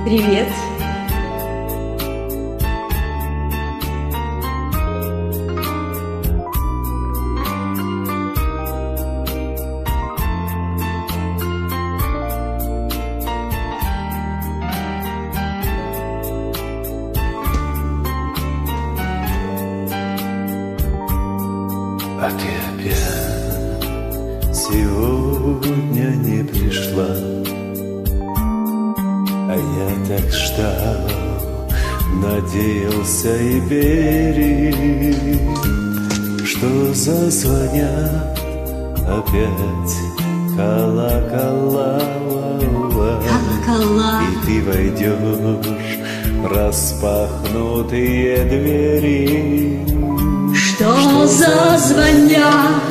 Привет. А ты опять сегодня не пришла, а я так ждал, надеялся и верил, что зазвонят опять колокола, и ты войдешь в распахнутые двери. Что зазвонят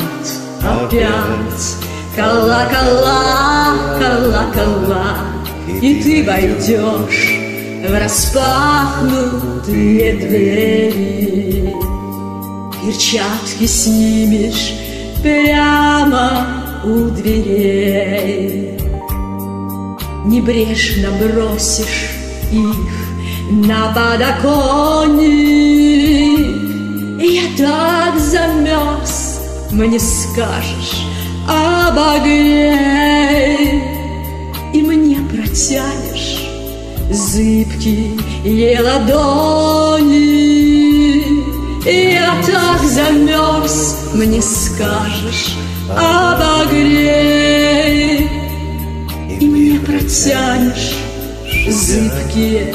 опять колокола, колокола, и ты войдешь в распахнутые двери. Перчатки снимешь прямо у дверей, небрежно бросишь их на подоконник. Я так замерз, мне скажешь, обогрей, и мне протянешь зыбкие ладони. Я так замерз, мне скажешь, обогрей, и мне протянешь зыбкие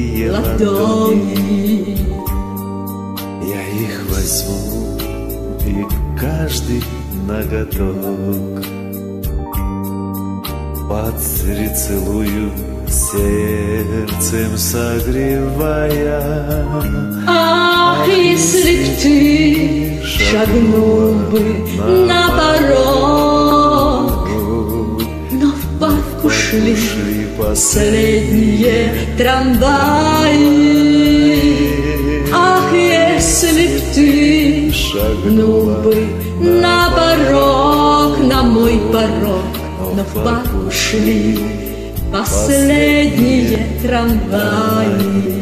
ладони. Я их возьму, и каждый ноготок поцелую, сердцем согревая. Ах, если б ты шагнул бы на порог, но в парк ушли последние трамваи. Ах, если б ты шагнул бы на порог, на мой порог, но в парк ушли последние трамваи.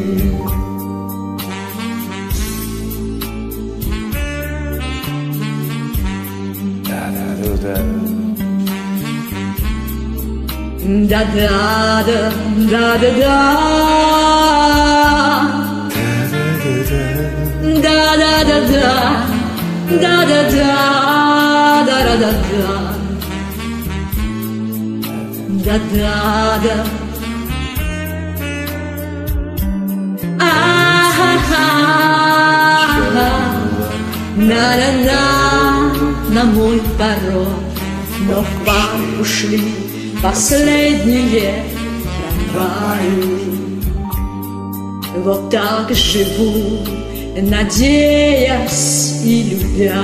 Да-да-да, да-да-да, да-да-да-да, да-да-да, да-да-да-да, да-да-да. А-ха-ха, на-на-на, на мой порог, но в парк ушли последние трамваи. Вот так живу, надеясь и любя.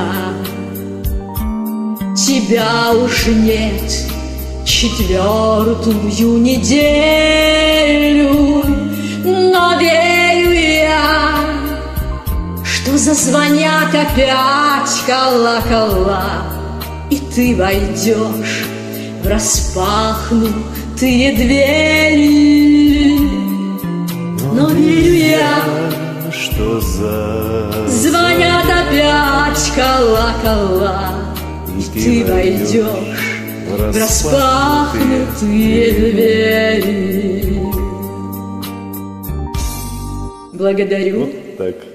Тебя уж нет четвертую неделю, но верю я, что зазвонят опять колокола, и ты войдешь в распахнутые двери. Но верю я, что звонят опять колокола, и ты войдешь в распахнутые двери. Благодарю. Вот так.